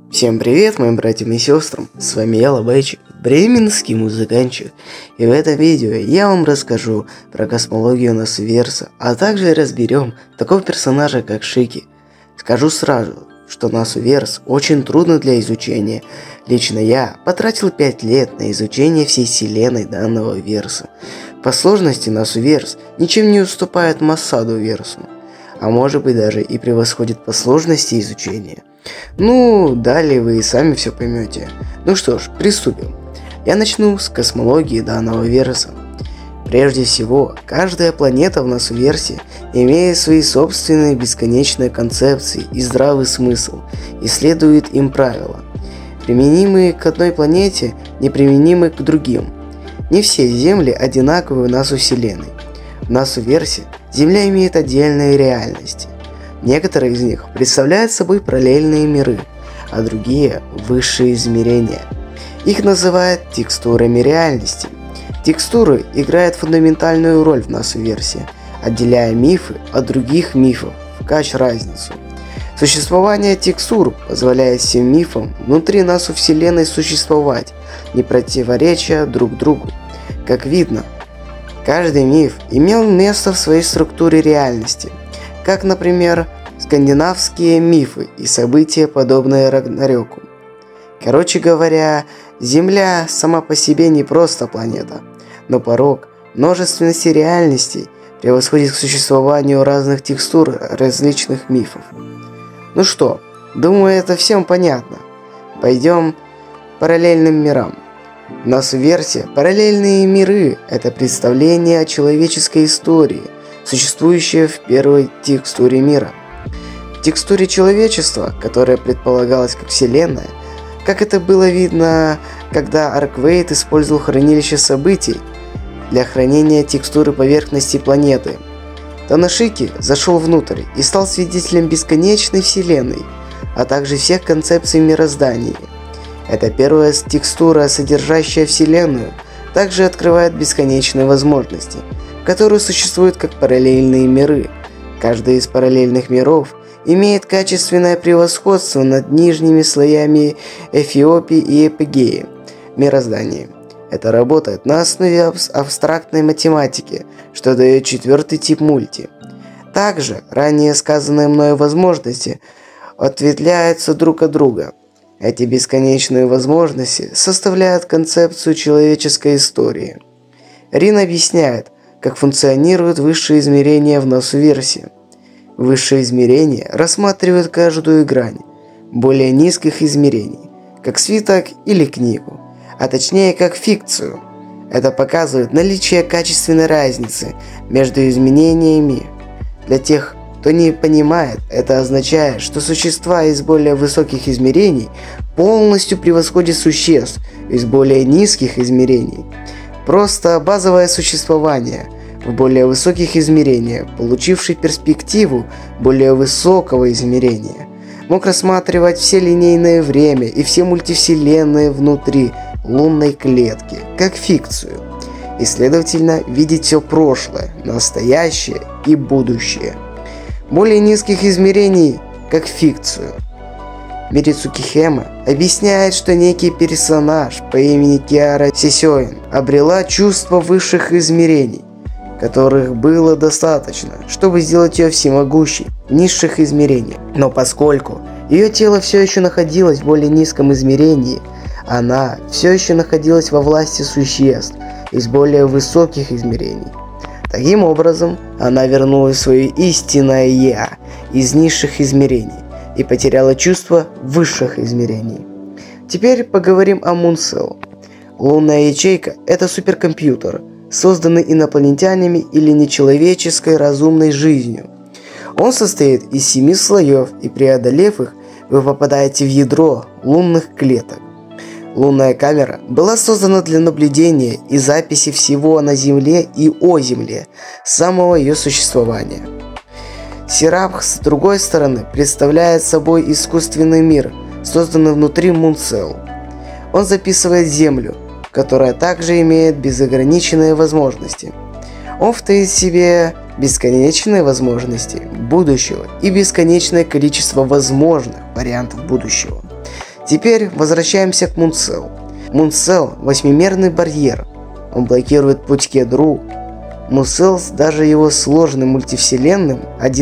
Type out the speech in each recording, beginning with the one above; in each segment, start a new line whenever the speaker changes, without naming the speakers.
Всем привет, моим братьям и сестрам, с вами я, Лобайчик, бременский музыкантчик, и в этом видео я вам расскажу про космологию Носуверса, а также разберем такого персонажа, как Шики. Скажу сразу, что Носуверс очень трудно для изучения. Лично я потратил 5 лет на изучение всей вселенной данного верса. По сложности Носуверс ничем не уступает Массаду версу, а может быть даже и превосходит по сложности изучения. Далее вы и сами все поймете. Ну что ж, приступим. Я начну с космологии данного верса. Прежде всего, каждая планета в Носуверсе имеет свои собственные бесконечные концепции и здравый смысл, и следует им правила. Применимые к одной планете, неприменимы к другим. Не все Земли одинаковы у нас у Вселенной. В Носуверсе Земля имеет отдельные реальности. Некоторые из них представляют собой параллельные миры, а другие – высшие измерения. Их называют текстурами реальности. Текстуры играют фундаментальную роль в Носуверсе, отделяя мифы от других мифов, вкач разницу. Существование текстур позволяет всем мифам внутри нас у Вселенной существовать, не противоречия друг другу. Как видно, каждый миф имел место в своей структуре реальности, как, например, скандинавские мифы и события, подобные Рагнарёку. Короче говоря, Земля сама по себе не просто планета, но порог множественности реальностей превосходит к существованию разных текстур различных мифов. Ну что, думаю, это всем понятно. Пойдем к параллельным мирам. В Носуверсе параллельные миры – это представление о человеческой истории, существующее в первой текстуре мира. В текстуре человечества, которая предполагалась как Вселенная, как это было видно, когда Арквейд использовал хранилище событий для хранения текстуры поверхности планеты, Танашики зашел внутрь и стал свидетелем бесконечной Вселенной, а также всех концепций мироздания. Эта первая текстура, содержащая Вселенную, также открывает бесконечные возможности, которые существуют как параллельные миры. Каждый из параллельных миров имеет качественное превосходство над нижними слоями Эфиопии и Эпигеи мироздания. Это работает на основе абстрактной математики, что дает четвертый тип мульти. Также ранее сказанные мною возможности ответвляются друг от друга. Эти бесконечные возможности составляют концепцию человеческой истории. Рин объясняет, как функционируют высшие измерения в Носуверсе. Высшие измерения рассматривают каждую грань более низких измерений, как свиток или книгу, а точнее как фикцию. Это показывает наличие качественной разницы между изменениями. Для тех, кто не понимает, это означает, что существа из более высоких измерений полностью превосходят существ из более низких измерений. Просто базовое существование в более высоких измерениях, получивший перспективу более высокого измерения, мог рассматривать все линейное время и все мультивселенные внутри лунной клетки, как фикцию, и, следовательно, видеть все прошлое, настоящее и будущее. Более низких измерений, как фикцию. Мирицуки объясняет, что некий персонаж по имени Киара Сисёин обрела чувство высших измерений, которых было достаточно, чтобы сделать ее всемогущей в низших измерениях. Но поскольку ее тело все еще находилось в более низком измерении, она все еще находилась во власти существ из более высоких измерений. Таким образом, она вернулась в свое истинное «Я» из низших измерений и потеряла чувство высших измерений. Теперь поговорим о Мунсел. Лунная ячейка – это суперкомпьютер, созданный инопланетянами или нечеловеческой разумной жизнью. Он состоит из 7 слоев, и преодолев их, вы попадаете в ядро лунных клеток. Лунная камера была создана для наблюдения и записи всего на Земле и о Земле с самого ее существования. Серапх, с другой стороны, представляет собой искусственный мир, созданный внутри Мунсел. Он записывает Землю, которая также имеет безограниченные возможности. Он втаит в себе бесконечные возможности будущего и бесконечное количество возможных вариантов будущего. Теперь возвращаемся к Мунцел. Мунцел – восьмимерный барьер. Он блокирует путь к ядру. Мунцел даже его сложным мультивселенным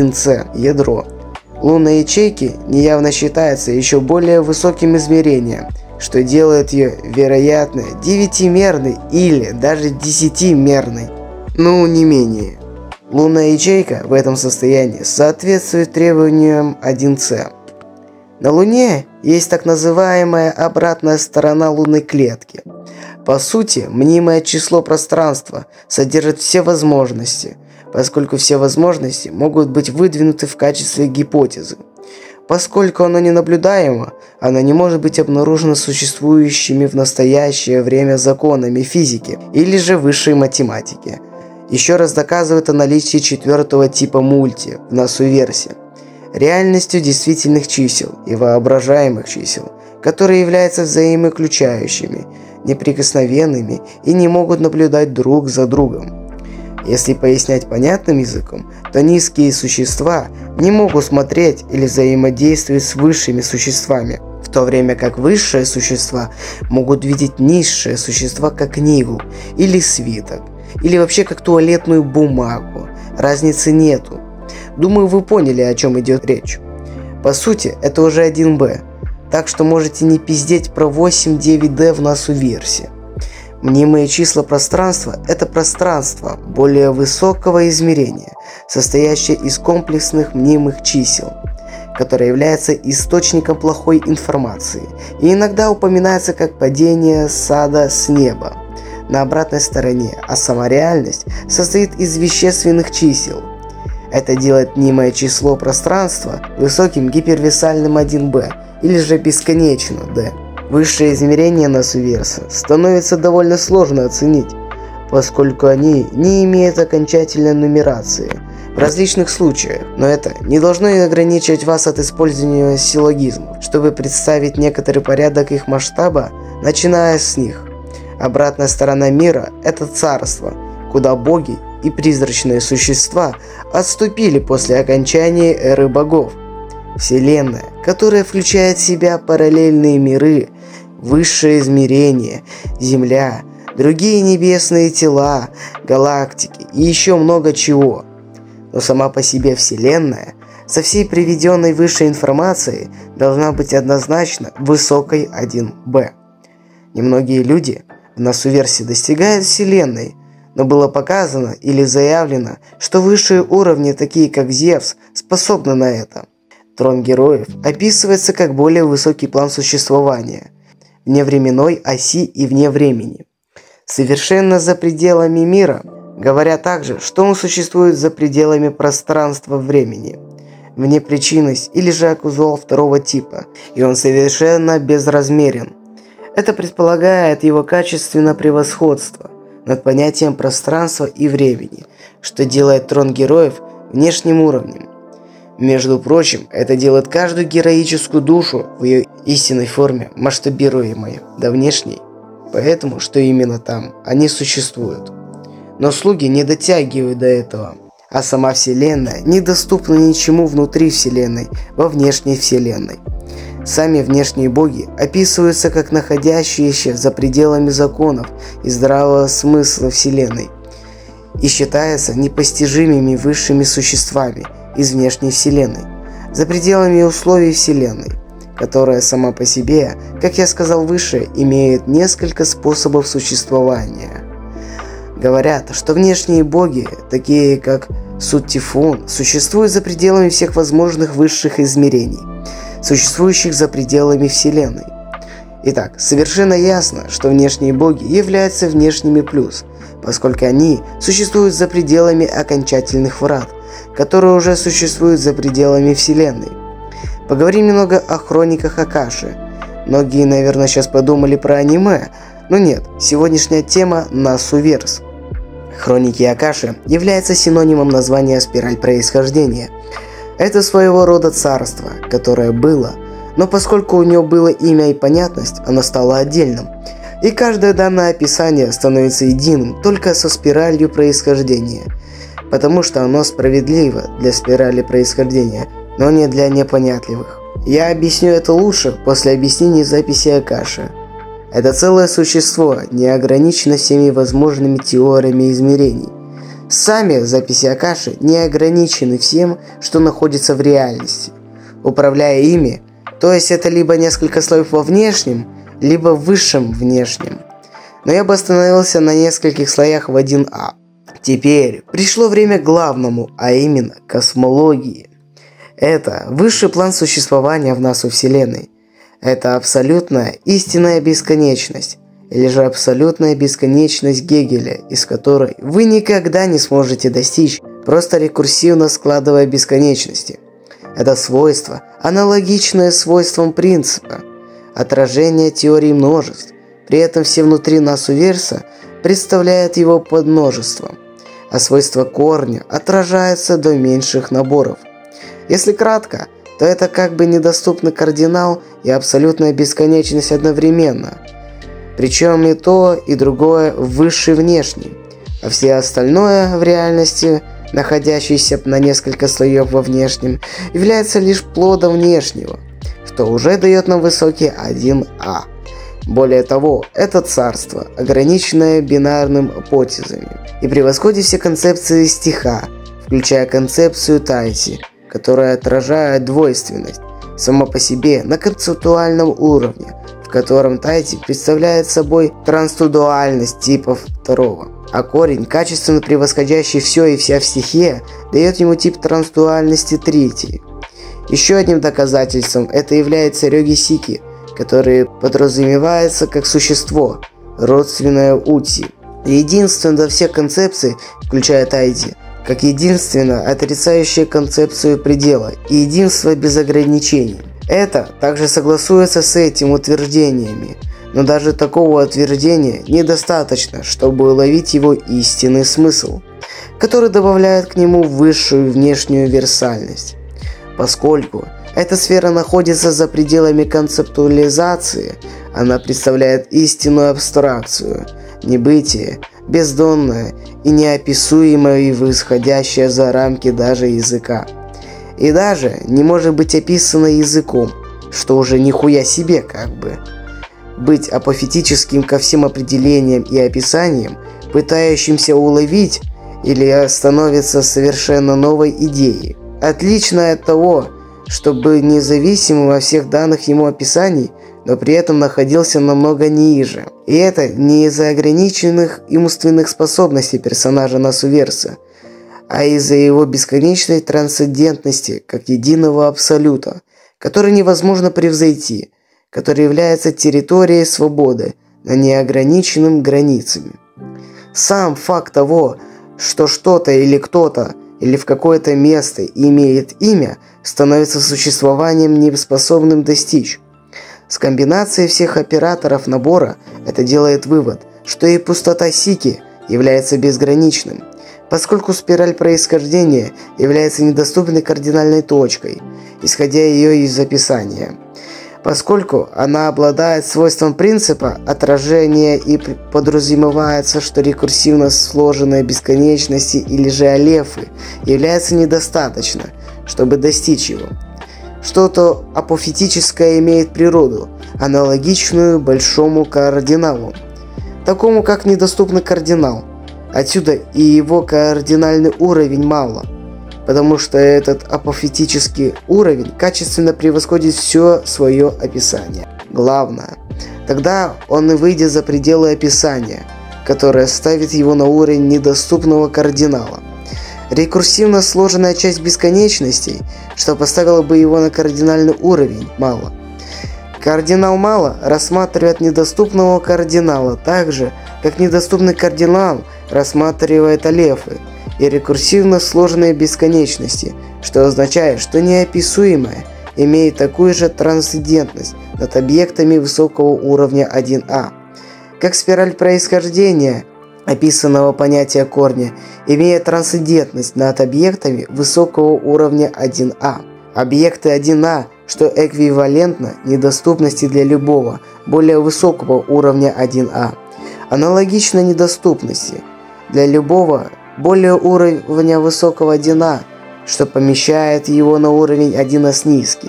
1C ядро. Лунные ячейки неявно считаются еще более высоким измерением, что делает ее, вероятно, 9-мерной или даже 10-мерной. Ну, не менее. Лунная ячейка в этом состоянии соответствует требованиям 1C. На Луне есть так называемая обратная сторона лунной клетки. По сути, мнимое число пространства содержит все возможности, поскольку все возможности могут быть выдвинуты в качестве гипотезы. Поскольку оно не наблюдаемо, оно не может быть обнаружено существующими в настоящее время законами физики или же высшей математики. Еще раз доказывает о наличии четвертого типа мульти в НАСУ-версии. Реальностью действительных чисел и воображаемых чисел, которые являются взаимоисключающими, неприкосновенными и не могут наблюдать друг за другом. Если пояснять понятным языком, то низкие существа не могут смотреть или взаимодействовать с высшими существами, в то время как высшие существа могут видеть низшие существа как книгу или свиток, или вообще как туалетную бумагу. Разницы нету. Думаю, вы поняли, о чем идет речь. По сути, это уже 1B, так что можете не пиздеть про 8-9D в НАСУ-версии. Мнимые числа пространства – это пространство более высокого измерения, состоящее из комплексных мнимых чисел, которое является источником плохой информации и иногда упоминается как падение сада с неба на обратной стороне, а сама реальность состоит из вещественных чисел. Это делает мнимое число пространства высоким гипервесальным 1B или же бесконечно D. Высшие измерения НАСУ-верса становится довольно сложно оценить, поскольку они не имеют окончательной нумерации в различных случаях, но это не должно ограничивать вас от использования силлогизмов, чтобы представить некоторый порядок их масштаба, начиная с них. Обратная сторона мира – это царство, куда боги и призрачные существа отступили после окончания эры богов. Вселенная, которая включает в себя параллельные миры, высшее измерение, Земля, другие небесные тела, галактики и еще много чего. Но сама по себе Вселенная, со всей приведенной выше информацией, должна быть однозначно высокой 1B. Немногие люди в НАСУ-версии достигают Вселенной, но было показано или заявлено, что высшие уровни, такие как Зевс, способны на это. Трон героев описывается как более высокий план существования, вне временной оси и вне времени. Совершенно за пределами мира, говоря также, что он существует за пределами пространства-времени, внепричинность или же акузол второго типа, и он совершенно безразмерен. Это предполагает его качественное превосходство над понятием пространства и времени, что делает трон героев внешним уровнем. Между прочим, это делает каждую героическую душу в ее истинной форме масштабируемой до внешней, поэтому, что именно там, они существуют. Но слуги не дотягивают до этого, а сама Вселенная недоступна ничему внутри Вселенной, во внешней Вселенной. Сами внешние боги описываются как находящиеся за пределами законов и здравого смысла Вселенной и считаются непостижимыми высшими существами из внешней Вселенной, за пределами условий Вселенной, которая сама по себе, как я сказал выше, имеет несколько способов существования. Говорят, что внешние боги, такие как Сут-Тифун, существуют за пределами всех возможных высших измерений, существующих за пределами Вселенной. Итак, совершенно ясно, что внешние боги являются внешними плюс, поскольку они существуют за пределами окончательных врат, которые уже существуют за пределами Вселенной. Поговорим немного о хрониках Акаши. Многие, наверное, сейчас подумали про аниме, но нет, сегодняшняя тема НАСУ-верс. Хроники Акаши являются синонимом названия «Спираль происхождения». Это своего рода царство, которое было, но поскольку у него было имя и понятность, оно стало отдельным. И каждое данное описание становится единым только со спиралью происхождения, потому что оно справедливо для спирали происхождения, но не для непонятливых. Я объясню это лучше после объяснения записи Акаши. Это целое существо, не ограничено всеми возможными теориями измерений. Сами записи Акаши не ограничены всем, что находится в реальности. Управляя ими, то есть это либо несколько слоев во внешнем, либо в высшем внешнем. Но я бы остановился на нескольких слоях в 1А. Теперь пришло время к главному, а именно космологии. Это высший план существования в нас у Вселенной. Это абсолютная истинная бесконечность, или же абсолютная бесконечность Гегеля, из которой вы никогда не сможете достичь, просто рекурсивно складывая бесконечности. Это свойство, аналогичное свойствам принципа, отражение теории множеств. При этом все внутри нас у Верса представляют его подмножеством, а свойства корня отражаются до меньших наборов. Если кратко, то это как бы недоступный кардинал и абсолютная бесконечность одновременно. Причем и то, и другое высший внешний, а все остальное в реальности, находящееся на несколько слоев во внешнем, является лишь плодом внешнего, что уже дает нам высокий 1А. Более того, это царство, ограниченное бинарным апотезами, и превосходит все концепции стиха, включая концепцию тайти, которая отражает двойственность само по себе на концептуальном уровне, в котором тайти представляет собой транстудуальность типа второго, а корень, качественно превосходящий все и вся в стихе, дает ему тип транстудуальности третий. Еще одним доказательством это является рёги-сики, который подразумевается как существо, родственное ути. Единственное до всех концепций, включая тайти, как единственно отрицающее концепцию предела и единство без ограничений. Это также согласуется с этим утверждениями, но даже такого утверждения недостаточно, чтобы уловить его истинный смысл, который добавляет к нему высшую внешнюю версальность. Поскольку эта сфера находится за пределами концептуализации, она представляет истинную абстракцию, небытие, бездонное и неописуемое и восходящее за рамки даже языка. И даже не может быть описано языком, что уже нихуя себе как бы. Быть апофетическим ко всем определениям и описаниям, пытающимся уловить или становится совершенно новой идеей. Отлично от того, чтобы независимым во всех данных ему описаний, но при этом находился намного ниже. И это не из-за ограниченных умственных способностей персонажа Насуверса, а из-за его бесконечной трансцендентности как единого абсолюта, который невозможно превзойти, который является территорией свободы, а не ограниченным границами. Сам факт того, что что-то или кто-то или в какое-то место имеет имя, становится существованием неспособным достичь. С комбинацией всех операторов набора это делает вывод, что и пустота Сики является безграничным, поскольку спираль происхождения является недоступной кардинальной точкой, исходя ее из описания. Поскольку она обладает свойством принципа отражения и подразумевается, что рекурсивно сложенные бесконечности или же алефы является недостаточно, чтобы достичь его. Что-то апофетическое имеет природу, аналогичную большому кардиналу, такому как недоступный кардинал. Отсюда и его кардинальный уровень мало, потому что этот апофетический уровень качественно превосходит все свое описание. Главное, тогда он и выйдет за пределы описания, которое ставит его на уровень недоступного кардинала. Рекурсивно сложенная часть бесконечностей, что поставило бы его на кардинальный уровень, мало. Кардинал мало рассматривает недоступного кардинала так же, как недоступный кардинал рассматривает алефы и рекурсивно сложенные бесконечности, что означает, что неописуемое имеет такую же трансцендентность над объектами высокого уровня 1А, как спираль происхождения описанного понятия корня имеет трансцендентность над объектами высокого уровня 1А. Объекты 1А, что эквивалентно недоступности для любого более высокого уровня 1А, аналогично недоступности для любого более уровня высокого 1А, что помещает его на уровень 1С низкий.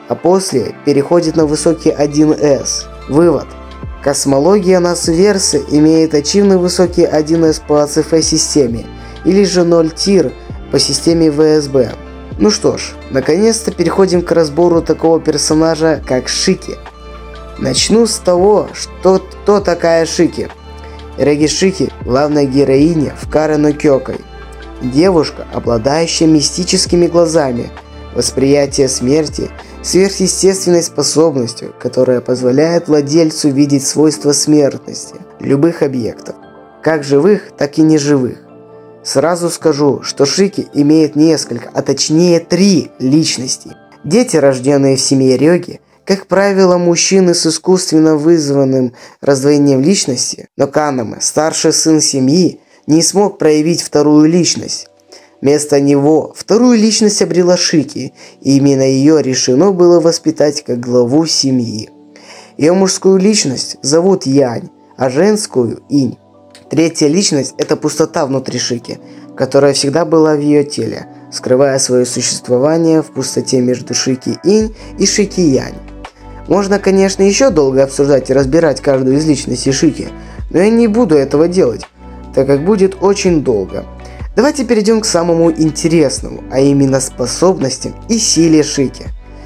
а после переходит на высокий 1С. Вывод. Космология Носверса имеет ачивный высокий 1С по АЦФ-системе, или же 0 тир по системе ВСБ. Ну что ж, наконец-то переходим к разбору такого персонажа, как Шики. Начну с того, кто такая Шики. Эраги Шики – главная героиня в Каре но Кёкай. Девушка, обладающая мистическими глазами, восприятие смерти, сверхъестественной способностью, которая позволяет владельцу видеть свойства смертности любых объектов, как живых, так и неживых. Сразу скажу, что Шики имеет несколько, а точнее 3 личности. Дети, рожденные в семье Рёги, как правило, мужчины с искусственно вызванным раздвоением личности, но Канаме, старший сын семьи, не смог проявить вторую личность. Вместо него вторую личность обрела Шики, и именно ее решено было воспитать как главу семьи. Ее мужскую личность зовут Янь, а женскую – Инь. Третья личность – это пустота внутри Шики, которая всегда была в ее теле, скрывая свое существование в пустоте между Шики Инь и Шики Янь. Можно, конечно, еще долго обсуждать и разбирать каждую из личностей Шики, но я не буду этого делать, так как будет очень долго. Давайте перейдем к самому интересному, а именно способностям и силе Шики.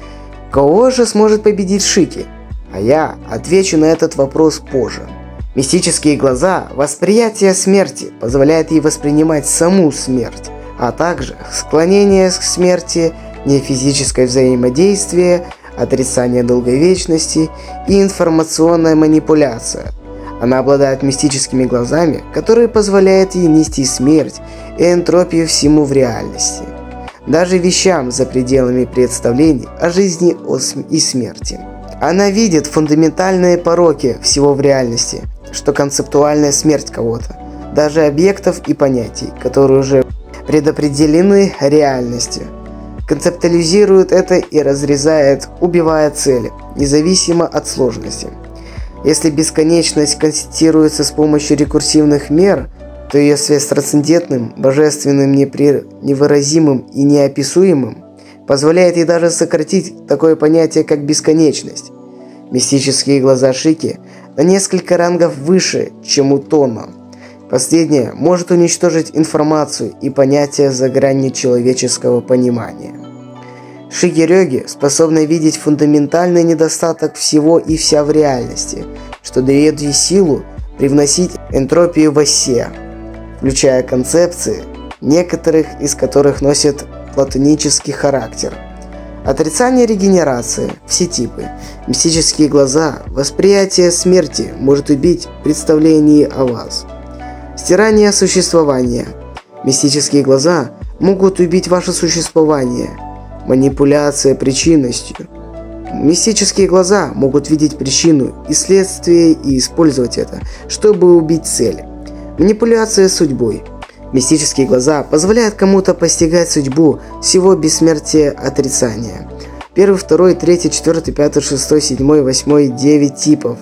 Кого же сможет победить Шики? А я отвечу на этот вопрос позже. Мистические глаза, восприятие смерти позволяет ей воспринимать саму смерть, а также склонение к смерти, нефизическое взаимодействие, отрицание долговечности и информационная манипуляция. Она обладает мистическими глазами, которые позволяют ей нести смерть и энтропию всему в реальности, даже вещам за пределами представлений о жизни и смерти. Она видит фундаментальные пороки всего в реальности, что концептуальная смерть кого-то, даже объектов и понятий, которые уже предопределены реальностью. Концептуализирует это и разрезает, убивая цели, независимо от сложности. Если бесконечность констатируется с помощью рекурсивных мер, то ее связь с трансцендентным, божественным, невыразимым и неописуемым позволяет ей даже сократить такое понятие, как бесконечность. Мистические глаза Шики на несколько рангов выше, чем у Тона. Последнее может уничтожить информацию и понятия за гранью человеческого понимания. Шики-рёги способны видеть фундаментальный недостаток всего и вся в реальности, что дает ей силу привносить энтропию в осе, включая концепции, некоторых из которых носят платонический характер. Отрицание регенерации, все типы, мистические глаза, восприятие смерти может убить представление о вас. Стирание существования. Мистические глаза могут убить ваше существование. Манипуляция причинностью. Мистические глаза могут видеть причину и следствие и использовать это, чтобы убить цель. Манипуляция судьбой. Мистические глаза позволяют кому-то постигать судьбу всего бессмертия отрицания. 1, 2, 3, 4, 5, 6, 7, 8, 9 типов.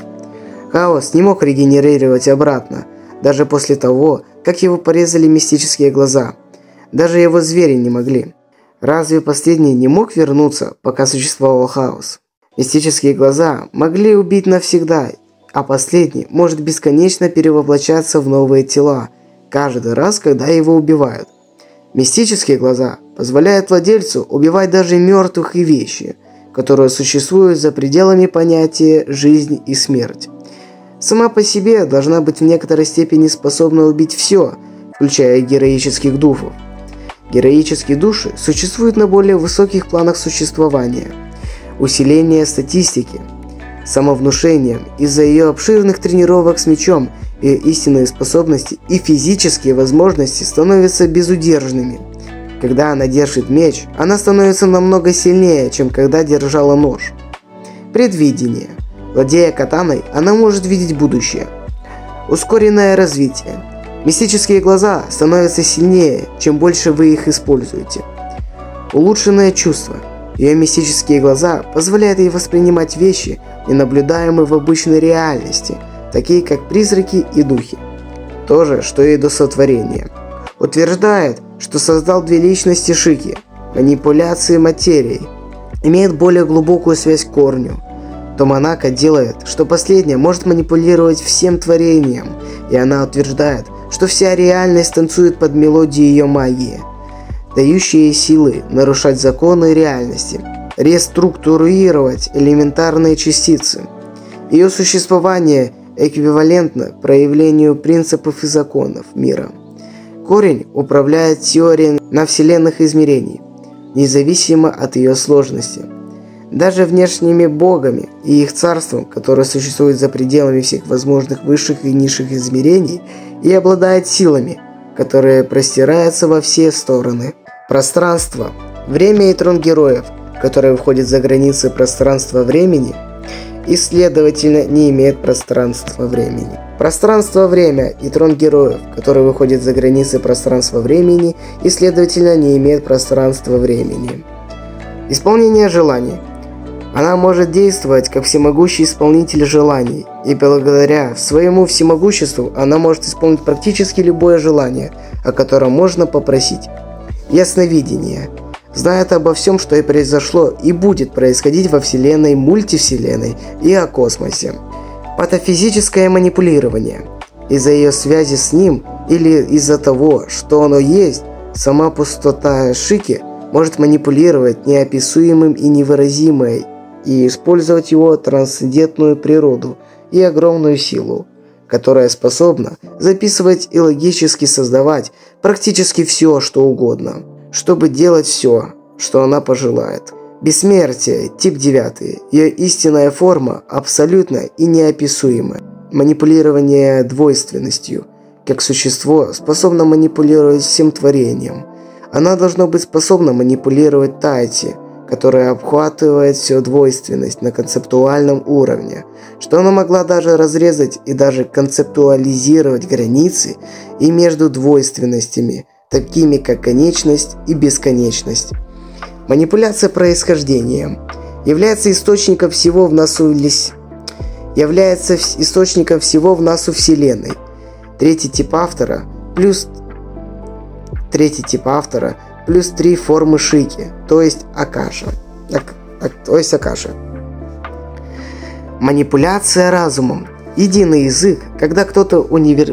Хаос не мог регенерировать обратно, даже после того, как его порезали мистические глаза. Даже его звери не могли. Разве последний не мог вернуться, пока существовал хаос? Мистические глаза могли убить навсегда, а последний может бесконечно перевоплощаться в новые тела, каждый раз, когда его убивают. Мистические глаза позволяют владельцу убивать даже мертвых и вещи, которые существуют за пределами понятия «жизнь» и «смерть». Сама по себе должна быть в некоторой степени способна убить все, включая героических духов. Героические души существуют на более высоких планах существования. Усиление статистики, самовнушением из-за ее обширных тренировок с мечом, ее истинные способности и физические возможности становятся безудержными. Когда она держит меч, она становится намного сильнее, чем когда держала нож. Предвидение. Владея катаной, она может видеть будущее. Ускоренное развитие. Мистические глаза становятся сильнее, чем больше вы их используете. Улучшенное чувство. Ее мистические глаза позволяют ей воспринимать вещи, ненаблюдаемые в обычной реальности, такие как призраки и духи. То же, что и до сотворения. Утверждает, что создал 2 личности Шики – манипуляции материей. имеет более глубокую связь к корню, то Монако делает, что последняя может манипулировать всем творением, и она утверждает, что вся реальность танцует под мелодию ее магии, дающей ей силы нарушать законы реальности, реструктурировать элементарные частицы. Ее существование эквивалентно проявлению принципов и законов мира. Корень управляет теорией на вселенных измерений, независимо от ее сложности. Даже внешними богами и их царством, которое существует за пределами всех возможных высших и низших измерений и обладает силами, которые простираются во все стороны. Пространство, время и трон героев, которые выходят за границы пространства-времени, и, следовательно, не имеет пространства-времени. Пространство-время и трон героев, которые выходят за границы пространства-времени, и, следовательно, не имеет пространства-времени. Исполнение желаний. Она может действовать как всемогущий исполнитель желаний, и благодаря своему всемогуществу она может исполнить практически любое желание, о котором можно попросить. Ясновидение. Знает обо всем, что и произошло, и будет происходить во Вселенной, мультивселенной и о космосе. Патофизическое манипулирование. Из-за ее связи с ним или из-за того, что оно есть, сама пустота Шики может манипулировать неописуемым и невыразимой и использовать его трансцендентную природу и огромную силу, которая способна записывать и логически создавать практически все, что угодно, чтобы делать все, что она пожелает. Бессмертие, тип 9. Ее истинная форма абсолютно и неописуема. Манипулирование двойственностью. Как существо способно манипулировать всем творением. Она должна быть способна манипулировать Тайти, которая обхватывает всю двойственность на концептуальном уровне, что она могла даже разрезать и даже концептуализировать границы и между двойственностями, такими как конечность и бесконечность. Манипуляция происхождением является источником всего в носу Вселенной. Третий тип автора плюс 3 формы Шики, то есть Акаша. Манипуляция разумом. Единый язык, когда кто-то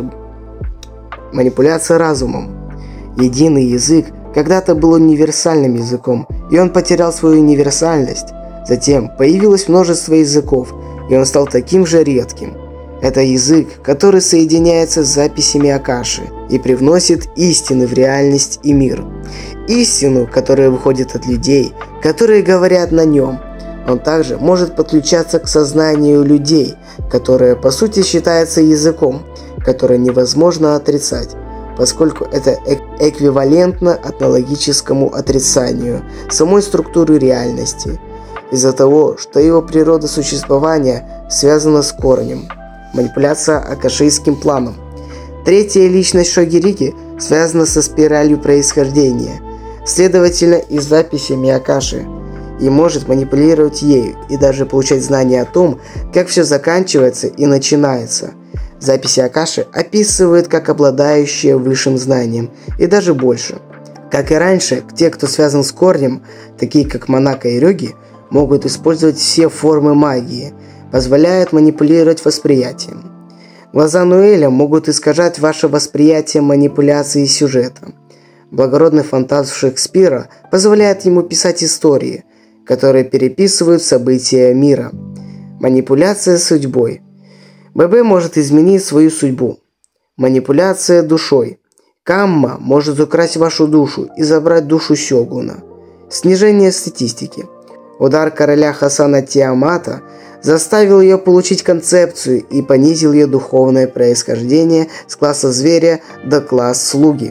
Манипуляция разумом. Единый язык когда-то был универсальным языком, и он потерял свою универсальность. Затем появилось множество языков, и он стал таким же редким. Это язык, который соединяется с записями Акаши и привносит истины в реальность и мир. Истину, которая выходит от людей, которые говорят на нем. Он также может подключаться к сознанию людей, которое по сути считается языком, который невозможно отрицать, поскольку это эквивалентно этнологическому отрицанию самой структуры реальности, из-за того, что его природа существования связана с корнем. Манипуляция акашийским планом. Третья личность Шогирики связана со спиралью происхождения, следовательно и с записями Акаши, и может манипулировать ею и даже получать знания о том, как все заканчивается и начинается. Записи Акаши описывают как обладающие высшим знанием и даже больше. Как и раньше, те, кто связан с корнем, такие как Монако и Рёги, могут использовать все формы магии, позволяют манипулировать восприятием. Глаза Нуэля могут искажать ваше восприятие манипуляции сюжета. Благородный фантазм Шекспира позволяет ему писать истории, которые переписывают события мира. Манипуляция судьбой. ББ может изменить свою судьбу. Манипуляция душой. Камма может украсть вашу душу и забрать душу Сёгуна. Снижение статистики. Удар короля Хасана Тиамата заставил ее получить концепцию и понизил ее духовное происхождение с класса зверя до класса слуги.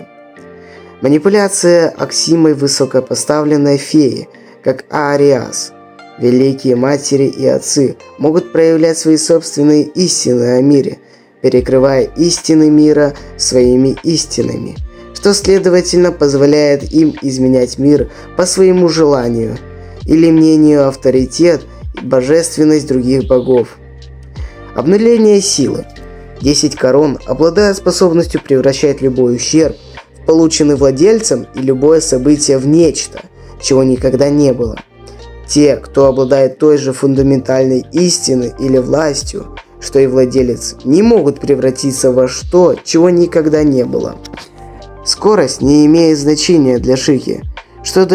Манипуляция аксимой высокопоставленной феи, как Аариас. Великие матери и отцы могут проявлять свои собственные истины о мире, перекрывая истины мира своими истинами, что следовательно позволяет им изменять мир по своему желанию или мнению авторитет и божественность других богов. Обнуление силы. 10 корон обладают способностью превращать любой ущерб, полученный владельцем, и любое событие в нечто, чего никогда не было. Те, кто обладает той же фундаментальной истиной или властью, что и владелец, не могут превратиться во что, чего никогда не было. Скорость не имеет значения для Шики, что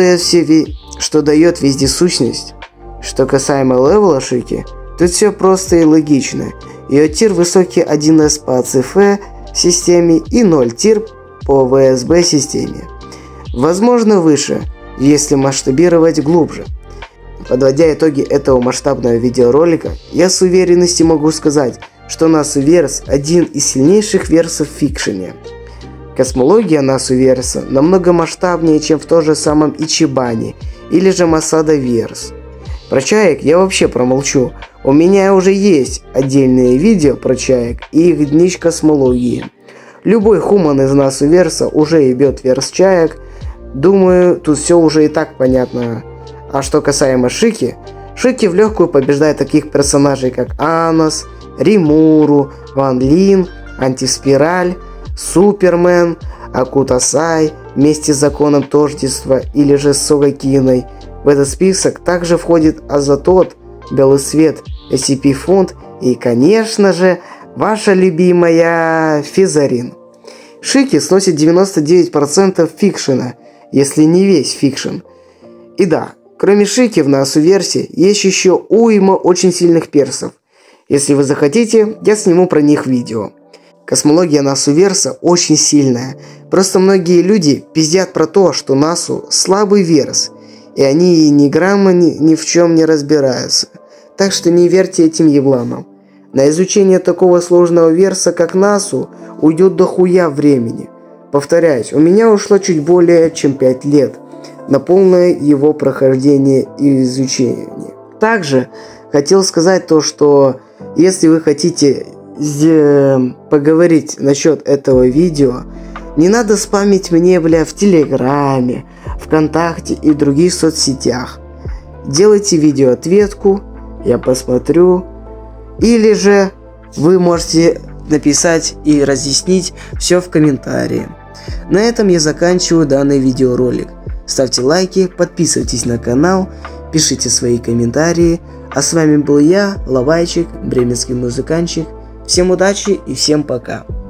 дает вездесущность. Что касаемо левела Шики, тут все просто и логично. Ее тир высокий 1С по АЦФ системе и 0 тир по ВСБ системе. Возможно выше, если масштабировать глубже. Подводя итоги этого масштабного видеоролика, я с уверенностью могу сказать, что Насу Верс один из сильнейших версов в фикшене. Космология Насу Верса намного масштабнее, чем в том же самом Ичибане или же Масада Верс. Про чаек я вообще промолчу, у меня уже есть отдельные видео про чаек и их днищ космологии. Любой хуман из Насу Верса уже ебет верс чаек, думаю, тут все уже и так понятно. А что касаемо Шики, Шики в легкую побеждает таких персонажей, как Анос, Римуру, Ван Лин, Антиспираль, Супермен, Акутасай вместе с законом тождества или же с Согакиной. В этот список также входит Азатот, Белый Свет, SCP Фонд и, конечно же, ваша любимая Физарин. Шики сносит 99% фикшена, если не весь фикшн. И да, кроме Шики в Насу Версе есть еще уйма очень сильных персов. Если вы захотите, я сниму про них видео. Космология Насу Верса очень сильная. Просто многие люди пиздят про то, что Насу слабый верс, и они ни грамма ни в чем не разбираются. Так что не верьте этим ебланам. На изучение такого сложного верса, как Насу, уйдет дохуя времени. Повторяюсь, у меня ушло чуть более чем 5 лет на полное его прохождение и изучение. Также хотел сказать то, что если вы хотите поговорить насчет этого видео, не надо спамить мне, бля, в Телеграме, ВКонтакте и других соцсетях. Делайте видеоответку, я посмотрю. Или же вы можете написать и разъяснить все в комментарии. На этом я заканчиваю данный видеоролик. Ставьте лайки, подписывайтесь на канал, пишите свои комментарии. А с вами был я, Лавайчик, бременский музыкантчик. Всем удачи и всем пока.